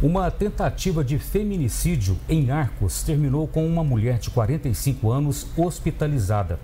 Uma tentativa de feminicídio em Arcos terminou com uma mulher de 45 anos hospitalizada.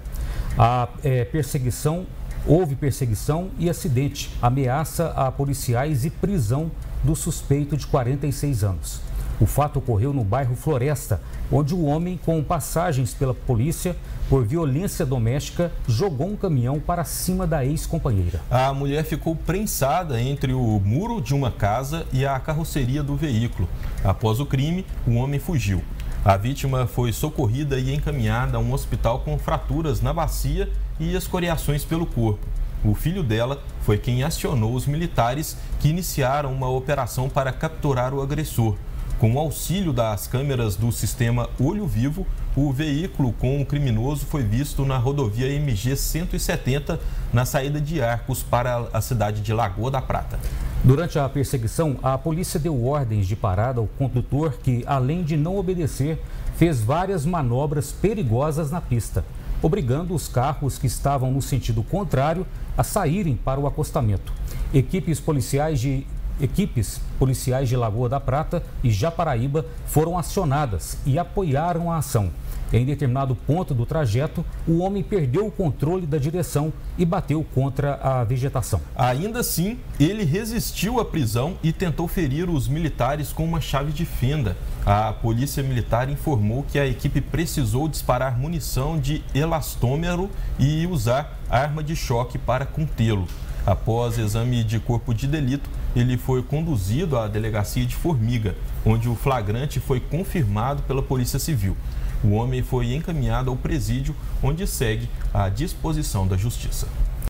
Houve perseguição e acidente, ameaça a policiais e prisão do suspeito de 46 anos. O fato ocorreu no bairro Floresta, onde o homem, com passagens pela polícia por violência doméstica, jogou um caminhão para cima da ex-companheira. A mulher ficou prensada entre o muro de uma casa e a carroceria do veículo. Após o crime, o homem fugiu. A vítima foi socorrida e encaminhada a um hospital com fraturas na bacia e escoriações pelo corpo. O filho dela foi quem acionou os militares que iniciaram uma operação para capturar o agressor. Com o auxílio das câmeras do sistema Olho Vivo, o veículo com o criminoso foi visto na rodovia MG 170, na saída de Arcos para a cidade de Lagoa da Prata. Durante a perseguição, a polícia deu ordens de parada ao condutor que, além de não obedecer, fez várias manobras perigosas na pista, obrigando os carros que estavam no sentido contrário a saírem para o acostamento. Equipes policiais de Lagoa da Prata e Japaraíba foram acionadas e apoiaram a ação. Em determinado ponto do trajeto, o homem perdeu o controle da direção e bateu contra a vegetação. Ainda assim, ele resistiu à prisão e tentou ferir os militares com uma chave de fenda. A polícia militar informou que a equipe precisou disparar munição de elastômero e usar arma de choque para contê-lo. Após exame de corpo de delito, ele foi conduzido à delegacia de Formiga, onde o flagrante foi confirmado pela Polícia Civil. O homem foi encaminhado ao presídio, onde segue à disposição da Justiça.